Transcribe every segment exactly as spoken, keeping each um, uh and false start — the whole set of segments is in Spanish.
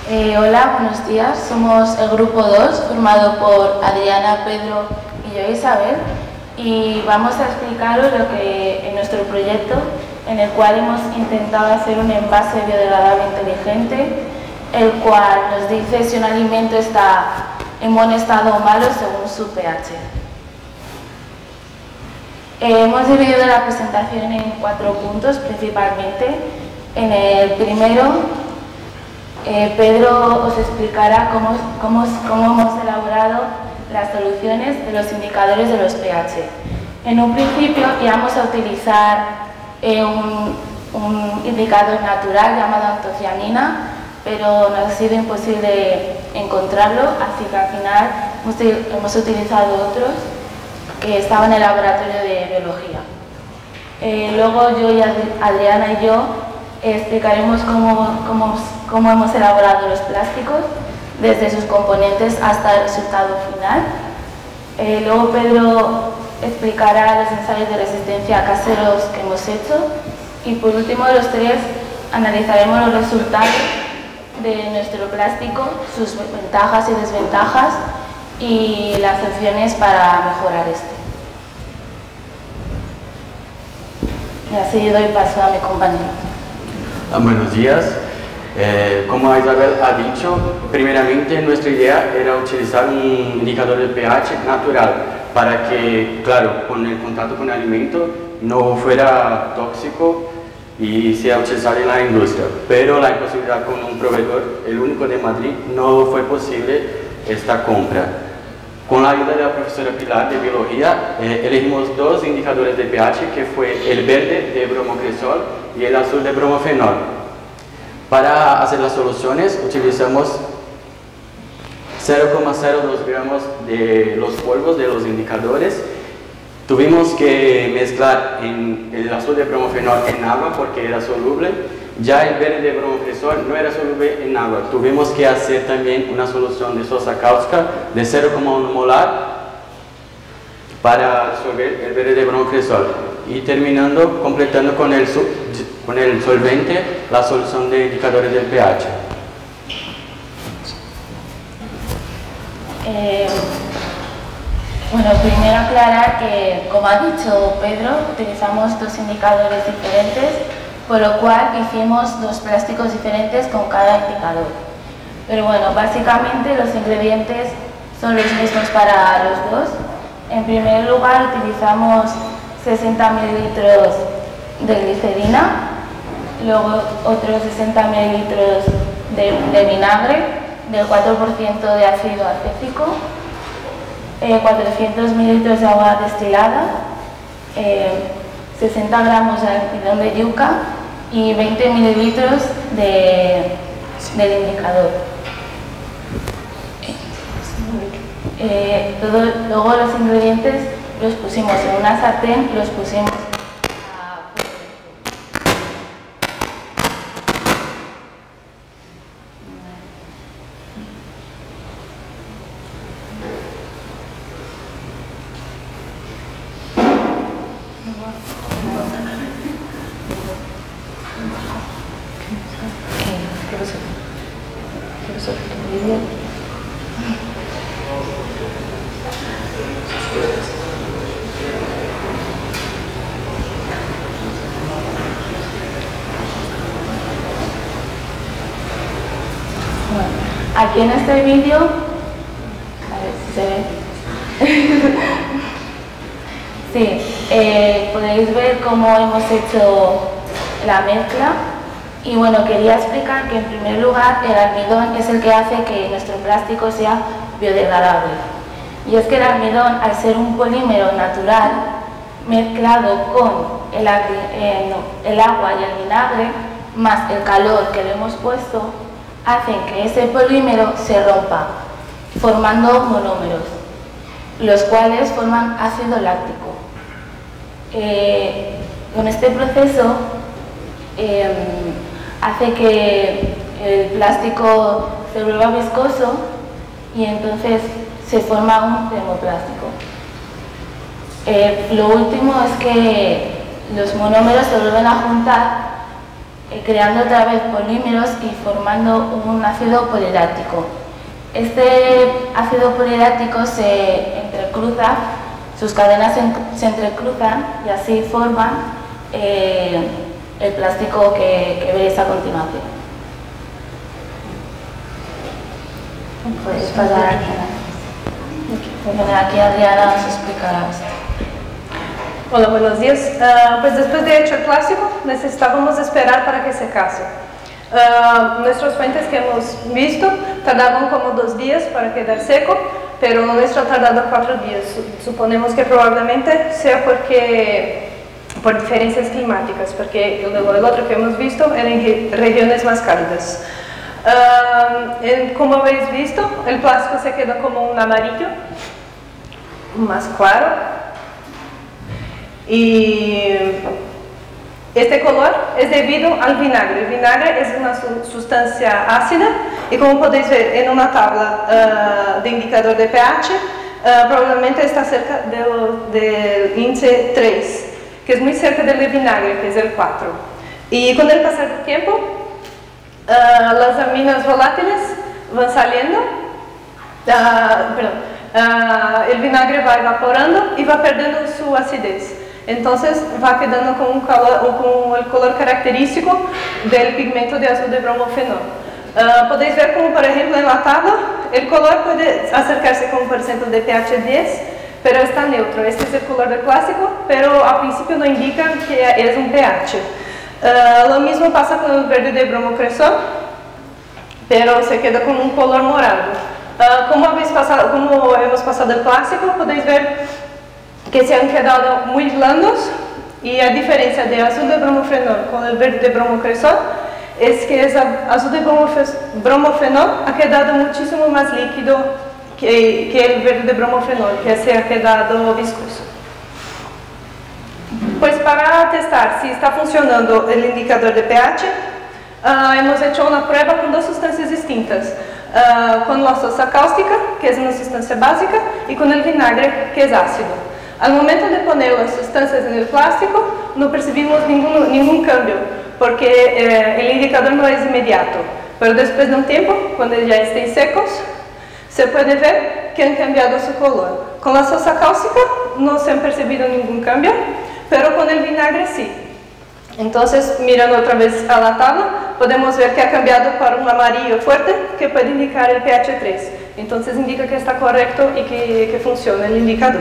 Eh, hola, buenos días. Somos el grupo dos, formado por Adriana, Pedro y yo, Isabel, y vamos a explicaros lo que en nuestro proyecto, en el cual hemos intentado hacer un envase biodegradable inteligente, el cual nos dice si un alimento está en buen estado o malo según su pH. Eh, hemos dividido la presentación en cuatro puntos principalmente. En el primero, eh, Pedro os explicará cómo, cómo, cómo hemos elaborado las soluciones de los indicadores de los pH. En un principio íbamos a utilizar eh, un, un indicador natural llamado antocianina, pero nos ha sido imposible encontrarlo, así que al final hemos, hemos utilizado otros que estaban en el laboratorio de biología. Eh, luego yo y Adriana y yo explicaremos cómo, cómo, cómo hemos elaborado los plásticos, desde sus componentes hasta el resultado final. Eh, luego Pedro explicará los ensayos de resistencia caseros que hemos hecho y por último los tres analizaremos los resultados de nuestro plástico, sus ventajas y desventajas y las opciones para mejorar este. Y así doy paso a mi compañero. Ah, buenos días. Eh, como Isabel ha dicho, primeramente nuestra idea era utilizar un indicador de pH natural para que, claro, con el contacto con el alimento no fuera tóxico y sea utilizado en la industria. Pero la imposibilidad con un proveedor, el único de Madrid, no fue posible esta compra. Con la ayuda de la profesora Pilar de Biología, eh, elegimos dos indicadores de pH, que fue el verde de bromocresol y el azul de bromofenol. Para hacer las soluciones utilizamos cero coma cero dos gramos de los polvos de los indicadores. Tuvimos que mezclar en el azul de bromofenol en agua porque era soluble. Ya el verde de bromocresol no era soluble en agua. Tuvimos que hacer también una solución de sosa cáustica de cero coma uno molar para disolver el verde de bromocresol. Y terminando, completando con el, con el solvente la solución de indicadores del pH. Eh, bueno, primero aclarar que, como ha dicho Pedro, utilizamos dos indicadores diferentes, por lo cual hicimos dos plásticos diferentes con cada indicador. Pero bueno, básicamente los ingredientes son los mismos para los dos. En primer lugar utilizamos sesenta mililitros de glicerina, luego otros sesenta mililitros de, de vinagre, del cuatro por ciento de ácido acético, eh, cuatrocientos mililitros de agua destilada, eh, sesenta gramos de almidón de yuca y veinte mililitros de, del indicador. Eh, todo, luego los ingredientes los pusimos en una sartén, los pusimos a... Aquí en este vídeo, a ver si se ve, sí, eh, podéis ver cómo hemos hecho la mezcla y bueno, quería explicar que en primer lugar el almidón es el que hace que nuestro plástico sea biodegradable. Y es que el almidón, al ser un polímero natural mezclado con el, eh, no, el agua y el vinagre, más el calor que le hemos puesto, hacen que ese polímero se rompa, formando monómeros, los cuales forman ácido láctico. Eh, con este proceso eh, hace que el plástico se vuelva viscoso y entonces se forma un termoplástico. Eh, lo último es que los monómeros se vuelven a juntar eh, creando otra vez polímeros y formando un ácido poliláctico. Este ácido poliláctico se entrecruza, sus cadenas se entrecruzan y así forman eh, el plástico que, que veréis a continuación. Puedes pasar aquí. Bueno, aquí Adriana nos explicará esto. Hola, buenos días. Uh, pues después de hecho el plástico, necesitábamos esperar para que se secase. Uh, nuestras fuentes que hemos visto tardaban como dos días para quedar seco, pero nuestro ha tardado cuatro días. Suponemos que probablemente sea porque, por diferencias climáticas, porque el, el otro que hemos visto era en regiones más cálidas. Uh, en, como habéis visto, el plástico se queda como un amarillo más claro y este color es debido al vinagre. El vinagre es una su sustancia ácida y, como podéis ver en una tabla uh, de indicador de pH, uh, probablemente está cerca del, del índice tres, que es muy cerca del vinagre, que es el cuatro. Y con el pasar del tiempo, Uh, las aminas volátiles van saliendo, uh, perdón, uh, el vinagre va evaporando y va perdiendo su acidez. Entonces va quedando con, un color, con el color característico del pigmento de azul de bromofenol. Uh, podéis ver como, por ejemplo, en la tabla, el color puede acercarse con un porcentaje de pH diez, pero está neutro. Este es el color del plástico, pero al principio no indica que es un pH. Uh, lo mismo pasa con el verde de bromocresol, pero se queda con un color morado. Uh, como, habéis pasado, como hemos pasado el plástico, podéis ver que se han quedado muy blandos, y a diferencia de azul de bromofenol con el verde de bromocresol, es que el azul de bromofenol ha quedado muchísimo más líquido que, que el verde de bromofenol, que se ha quedado viscoso. Pues para testar si está funcionando el indicador de pH, uh, hemos hecho una prueba con dos sustancias distintas, uh, con la sosa cáustica, que es una sustancia básica, y con el vinagre, que es ácido. Al momento de poner las sustancias en el plástico, no percibimos ningún, ningún cambio, porque eh, el indicador no es inmediato, pero después de un tiempo, cuando ya estén secos, se puede ver que han cambiado su color. Con la sosa cáustica no se han percibido ningún cambio, pero con el vinagre sí. Entonces, mirando otra vez a la tabla, podemos ver que ha cambiado para un amarillo fuerte, que puede indicar el pH tres. Entonces indica que está correcto y que, que funciona el indicador.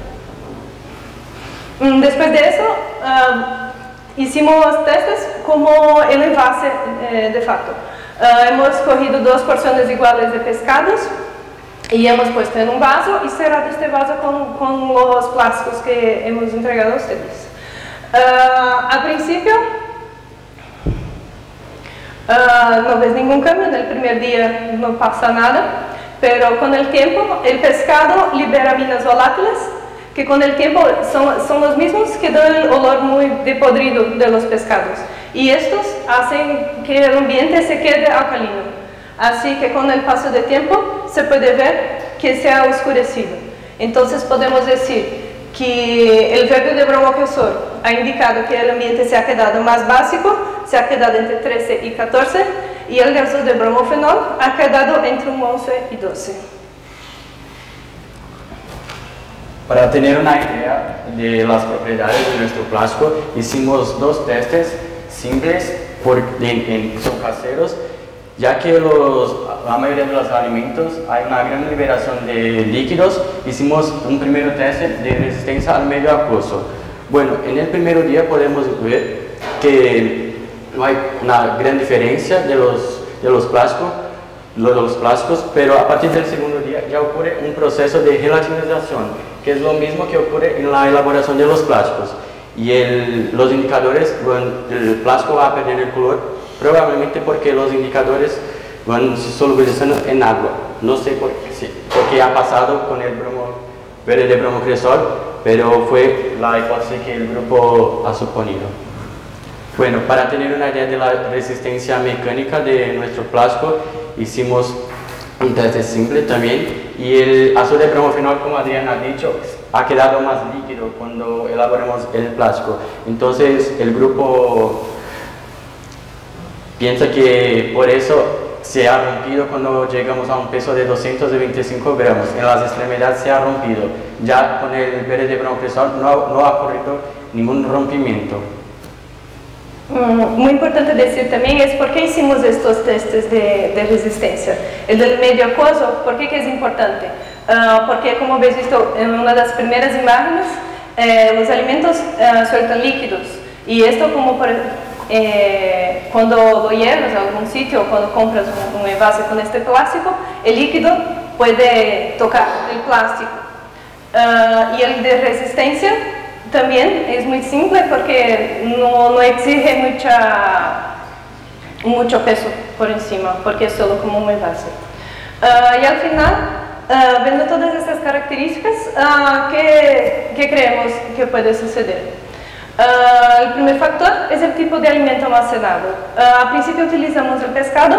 Después de eso, uh, hicimos testes como el envase eh, de facto. Uh, hemos cogido dos porciones iguales de pescados y hemos puesto en un vaso y cerrado este vaso con, con los plásticos que hemos entregado a ustedes. Uh, al principio, uh, no ves ningún cambio, en el primer día no pasa nada, pero con el tiempo el pescado libera aminas volátiles, que con el tiempo son, son los mismos que dan el olor muy de podrido de los pescados, y estos hacen que el ambiente se quede alcalino. Así que con el paso del tiempo se puede ver que se ha oscurecido. Entonces podemos decir que el verde de bromocresol ha indicado que el ambiente se ha quedado más básico, se ha quedado entre trece y catorce, y el azul de bromofenol ha quedado entre un once y doce. Para tener una idea de las propiedades de nuestro plástico, hicimos dos testes simples, por, en, en, son caseros, ya que los, la mayoría de los alimentos hay una gran liberación de líquidos. Hicimos un primer test de resistencia al medio acuoso. Bueno, en el primer día podemos ver que no hay una gran diferencia de los, de los plásticos, de los plásticos, pero a partir del segundo día ya ocurre un proceso de gelatinización, que es lo mismo que ocurre en la elaboración de los plásticos. Y el, los indicadores, bueno, el plástico va a perder el color, probablemente porque los indicadores van solubilizando en agua. No sé por qué, sí, porque ha pasado con el bromo, verde de bromocresol, pero fue la hipótesis que el grupo ha suponido. Bueno, para tener una idea de la resistencia mecánica de nuestro plástico, hicimos un test simple también, y el azul de bromofenol, como Adriana ha dicho, ha quedado más líquido cuando elaboramos el plástico. Entonces el grupo Piensa que por eso se ha rompido cuando llegamos a un peso de doscientos veinticinco gramos. En las extremidades se ha rompido. Ya con el verde brown cristal no, no ha ocurrido ningún rompimiento. Muy importante decir también es por qué hicimos estos testes de, de resistencia. El del medio acuoso, ¿por qué que es importante? Uh, porque como habéis visto en una de las primeras imágenes, eh, los alimentos uh, sueltan líquidos. Y esto como por, eh, cuando lo llevas a algún sitio o cuando compras un, un envase con este plástico, el líquido puede tocar el plástico. Uh, y el de resistencia también es muy simple porque no, no exige mucha, mucho peso por encima, porque es solo como un envase. Uh, y al final, uh, viendo todas estas características, uh, ¿qué, ¿qué creemos que puede suceder? Uh, el primer factor es el tipo de alimento almacenado. Uh, al principio utilizamos el pescado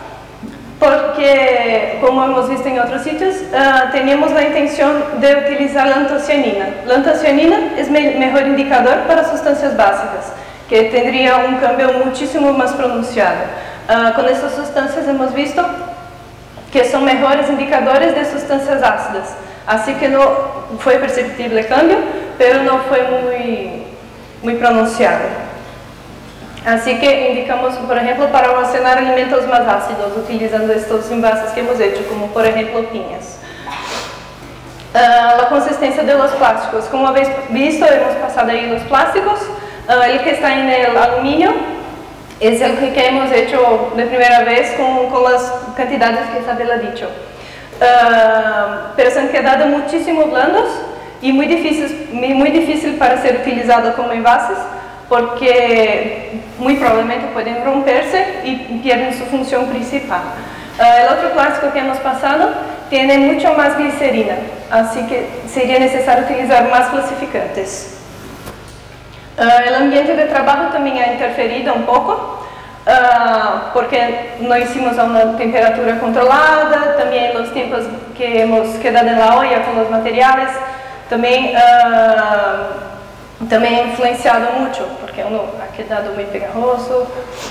porque, como hemos visto en otros sitios, uh, teníamos la intención de utilizar la antocianina. La antocianina es el mejor indicador para sustancias básicas, que tendría un cambio muchísimo más pronunciado. Uh, con estas sustancias hemos visto que son mejores indicadores de sustancias ácidas, así que no fue perceptible el cambio, pero no fue muy, muy pronunciado. Así que indicamos, por ejemplo, para almacenar alimentos más ácidos, utilizando estos envases que hemos hecho, como por ejemplo piñas. Uh, la consistencia de los plásticos, como habéis visto, hemos pasado ahí los plásticos. Uh, el que está en el aluminio es el que hemos hecho de primera vez con, con las cantidades que Isabel ha dicho. Uh, pero se han quedado muchísimo blandos y muy difícil, muy difícil para ser utilizado como envases, porque muy probablemente pueden romperse y pierden su función principal. Uh, el otro plástico que hemos pasado tiene mucho más glicerina, así que sería necesario utilizar más clasificantes. Uh, el ambiente de trabajo también ha interferido un poco, uh, porque no hicimos a una temperatura controlada, también los tiempos que hemos quedado en la olla con los materiales, también uh, Também ha influenciado mucho, porque uno ha quedado muy pegajoso.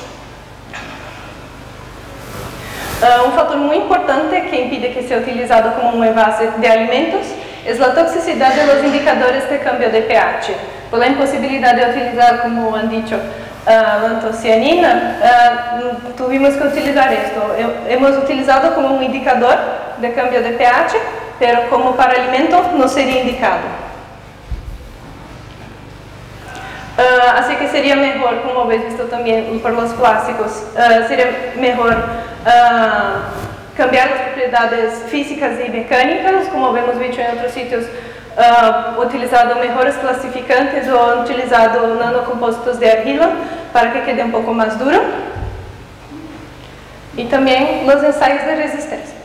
Uh, un factor muy importante que impide que sea utilizado como un envase de alimentos es la toxicidad de los indicadores de cambio de pH. Por la imposibilidad de utilizar, como han dicho, uh, la antocianina, uh, tuvimos que utilizar esto. Hemos utilizado como un indicador de cambio de pH, pero como para alimento no sería indicado. Uh, así que sería mejor, como habéis visto también por los plásticos, uh, sería mejor uh, cambiar las propiedades físicas y mecánicas, como hemos visto en otros sitios, uh, utilizado mejores clasificantes o utilizado nanocompuestos de argila para que quede un poco más duro. Y también los ensayos de resistencia.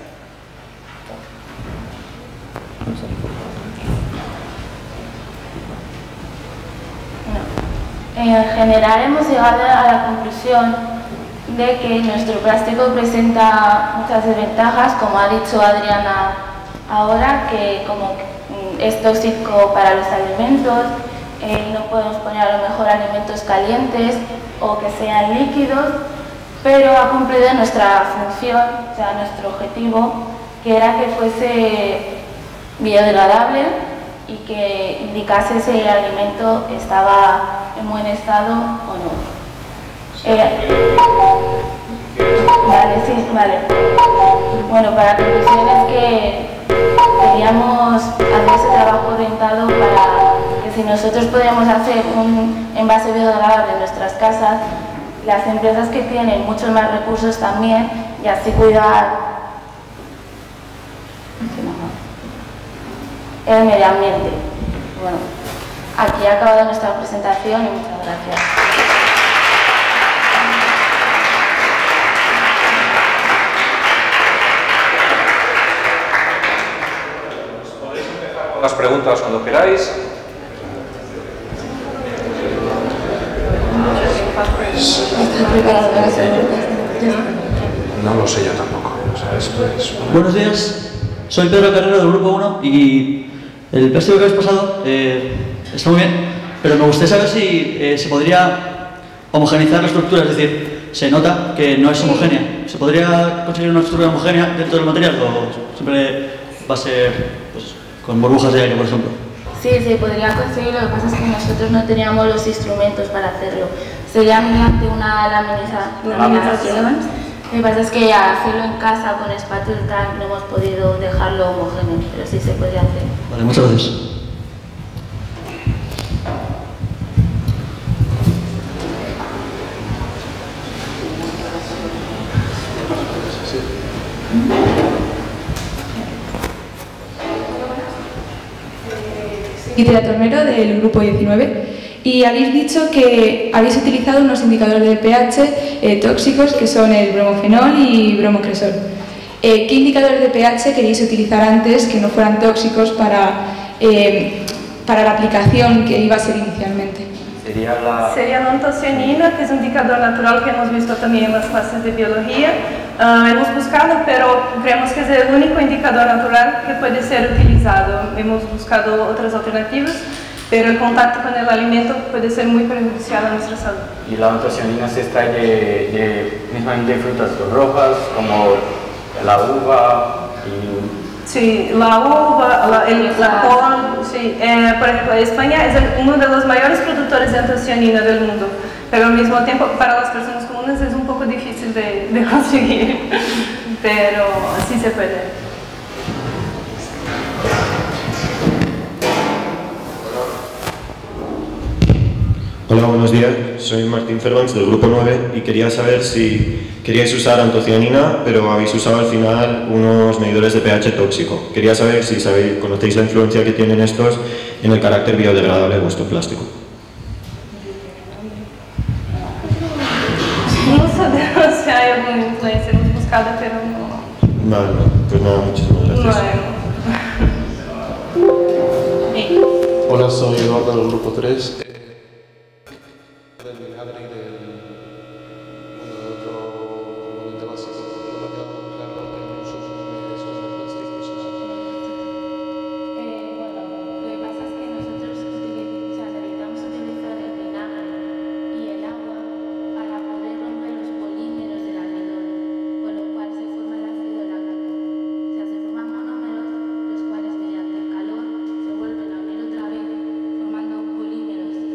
En general hemos llegado a la conclusión de que nuestro plástico presenta muchas desventajas, como ha dicho Adriana ahora, que como es tóxico para los alimentos, eh, no podemos poner a lo mejor alimentos calientes o que sean líquidos, pero ha cumplido nuestra función, o sea, nuestro objetivo, que era que fuese biodegradable y que indicase si el alimento estaba en buen estado o no. Eh, vale, sí, vale. Bueno, para conclusiones que queríamos hacer ese trabajo orientado para que si nosotros podemos hacer un envase biodegradable en nuestras casas, las empresas que tienen muchos más recursos también, y así cuidar el medio ambiente. Bueno, aquí ha acabado nuestra presentación y muchas gracias. Podéis empezar con las preguntas cuando queráis. No lo sé yo tampoco. O sea, es, es... Buenos días, soy Pedro Carrero del Grupo uno y el plástico que habéis pasado eh, está muy bien, pero me gustaría saber si eh, se podría homogeneizar la estructura, es decir, se nota que no es homogénea. ¿Se podría conseguir una estructura homogénea dentro del material o siempre va a ser pues, con burbujas de aire, por ejemplo? Sí, se podría conseguir, lo que pasa es que nosotros no teníamos los instrumentos para hacerlo. Sería mediante una laminiza- laminización. Lo que pasa es que al hacerlo en casa con espátula y tal no hemos podido dejarlo homogéneo, pero sí se podría hacer. Vale, muchas gracias. Guitera Tornero, del grupo diecinueve, y habéis dicho que habéis utilizado unos indicadores de pH eh, tóxicos que son el bromofenol y bromocresol. Eh, ¿Qué indicadores de pH queréis utilizar antes que no fueran tóxicos para, eh, para la aplicación que iba a ser inicialmente? Sería la... Sería la antocianina, que es un indicador natural que hemos visto también en las clases de biología. Uh, hemos buscado, pero creemos que es el único indicador natural que puede ser utilizado. Hemos buscado otras alternativas, pero el contacto con el alimento puede ser muy perjudicial a nuestra salud. Y la antocianina se extrae de, de, mismamente de frutas rojas, como la uva y... Sí, la uva, la, el latón, sí. Eh, por ejemplo, España es el, uno de los mayores productores de antocianina del mundo, pero al mismo tiempo para las personas comunes es un poco difícil de, de conseguir, pero sí se puede. Hola, buenos días. Soy Martín Fervans del grupo nueve y quería saber si queríais usar antocianina, pero habéis usado al final unos medidores de pH tóxico. Quería saber si sabéis, conocéis la influencia que tienen estos en el carácter biodegradable de vuestro plástico. No sabemos si hay alguna influencia, hemos buscado, pero no. Vale, pues nada, muchísimas gracias. No. Hola, soy Eduardo del grupo tres. Formando polímeros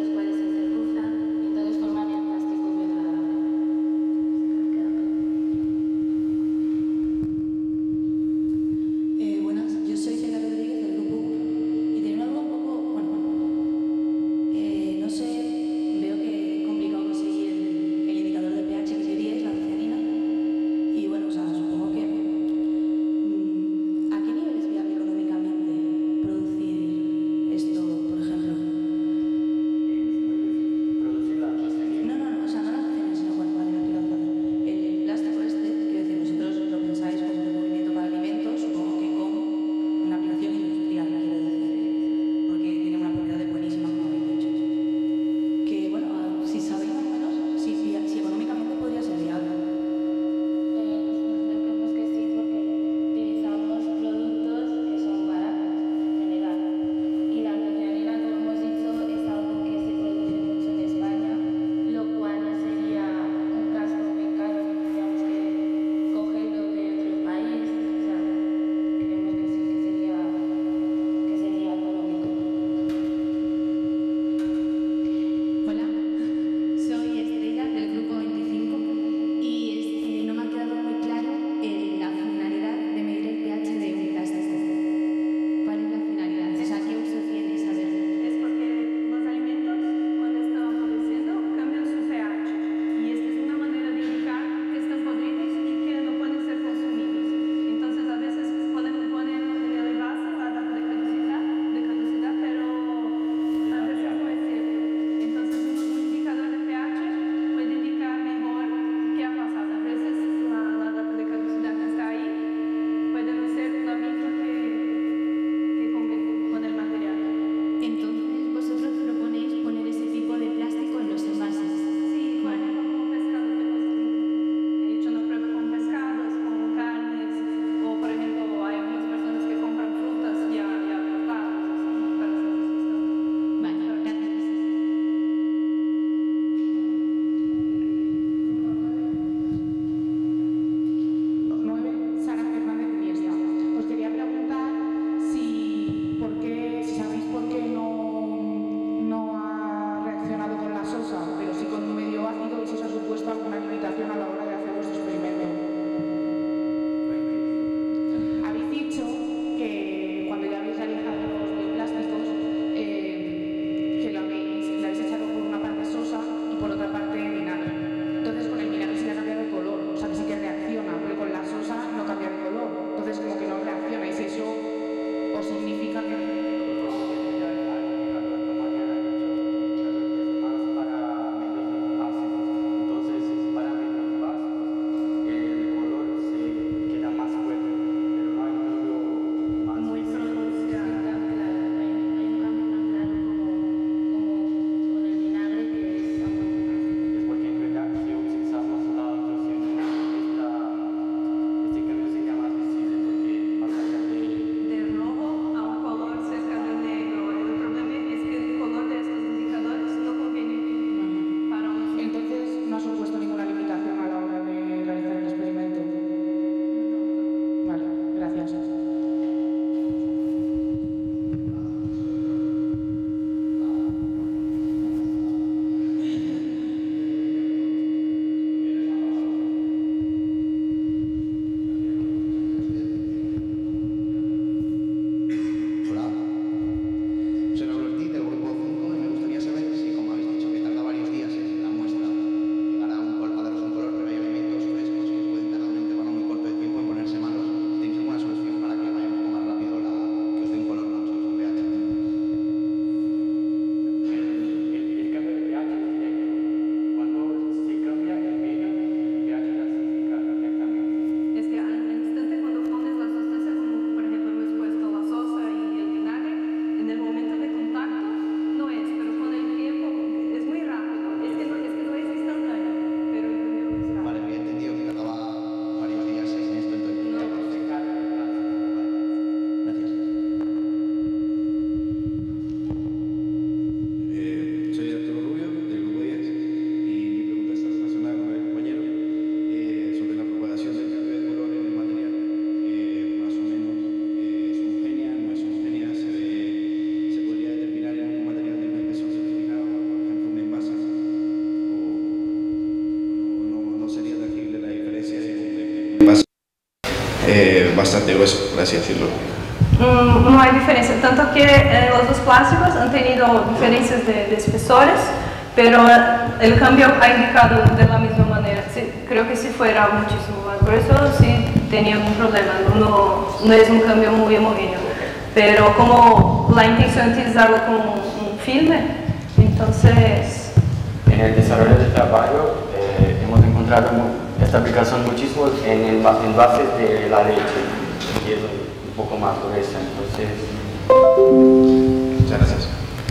eh, bastante grueso, por así decirlo. Mm, no hay diferencia, tanto que eh, los dos plásticos han tenido diferencias de, de espesores, pero el cambio ha indicado de la misma manera. Sí, creo que si fuera muchísimo más grueso, sí tenía algún problema, no, no es un cambio muy homogéneo. Pero como la intención es utilizarlo como un filme, entonces... En el desarrollo del trabajo eh, hemos encontrado esta aplicación muchísimo en el envases de la leche, y es un poco más gruesa, entonces... Muchas gracias.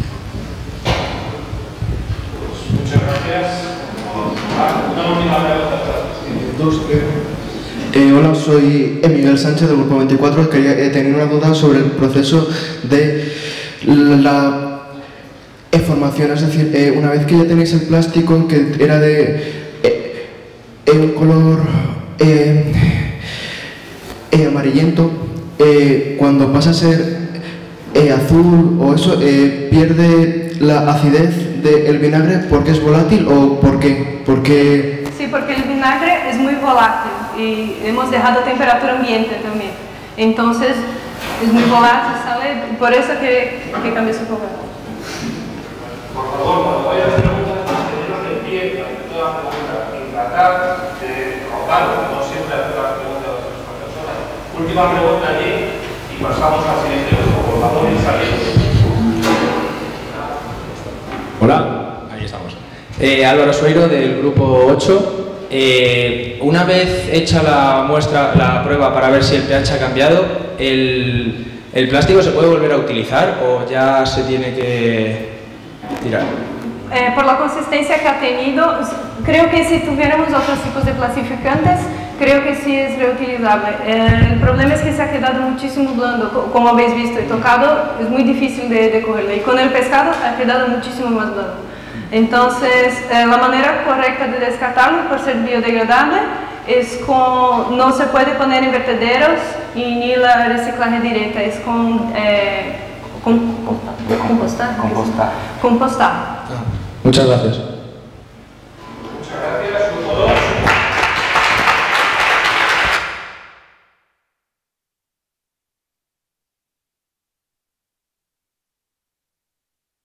Muchas gracias. Una última pregunta. Eh, hola, soy Miguel Sánchez del Grupo veinticuatro. Quería eh, tener una duda sobre el proceso de la eh, formación. Es decir, eh, una vez que ya tenéis el plástico que era de eh, eh, un color eh, eh, amarillento, eh, cuando pasa a ser eh, azul o eso, eh, pierde la acidez del vinagre porque es volátil o por qué? Porque... Sí, porque el vinagre es muy volátil y hemos dejado a temperatura ambiente también. Entonces es muy volátil, ¿sale? Por eso que, que cambia su color. Por favor, cuando vayas a preguntas, manteneros de pie ante toda pregunta y tratar de rotar, no siempre hacer las preguntas de las mismas personas. Última pregunta allí y pasamos al siguiente grupo. Por favor, y saliendo. Hola, ahí estamos. Eh, Álvaro Sueiro del grupo ocho. Eh, una vez hecha la muestra, la prueba para ver si el pH ha cambiado, ¿el, el plástico se puede volver a utilizar o ya se tiene que tirar? Eh, por la consistencia que ha tenido, creo que si tuviéramos otros tipos de plastificantes, creo que sí es reutilizable. Eh, el problema es que se ha quedado muchísimo blando, como habéis visto y tocado, es muy difícil de, de cogerlo. Y con el pescado ha quedado muchísimo más blando. Entonces, eh, la manera correcta de descartarlo por ser biodegradable es con, no se puede poner en vertederos y ni la reciclaje directa, es con, eh, con, con compostar. Compostar. Compostar. Muchas gracias.